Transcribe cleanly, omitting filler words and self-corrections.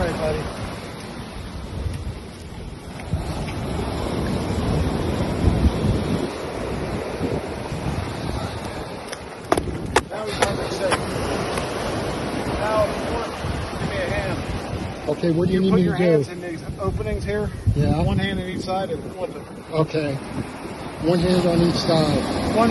right, buddy. Now he's perfect safe. Now, if you want, give me a hand. Okay, what do you need Put me your to hands do? in these openings here. Yeah. One hand on each side and flip it. Okay. One hand on each side. One